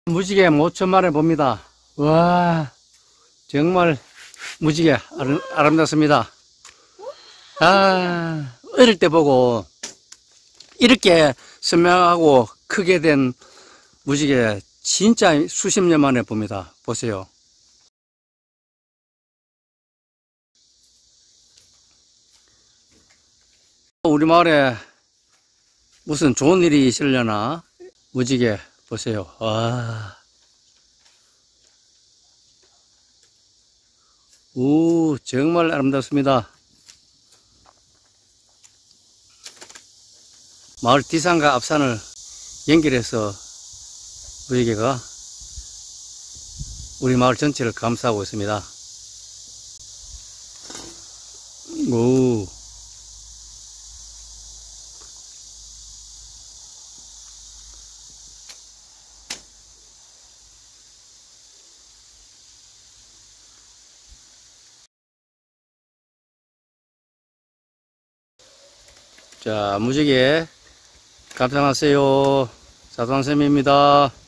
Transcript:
무지개 모천만에 봅니다. 와, 정말 무지개 아름답습니다. 아, 어릴 때 보고 이렇게 선명하고 크게 된 무지개 진짜 수십 년 만에 봅니다. 보세요. 우리 마을에 무슨 좋은 일이 있으려나? 무지개 보세요. 와. 오, 정말 아름답습니다. 마을 뒷산과 앞산을 연결해서 무지개가 우리 마을 전체를 감싸고 있습니다. 오. 자, 무지개 감상하세요. 자두환 쌤입니다.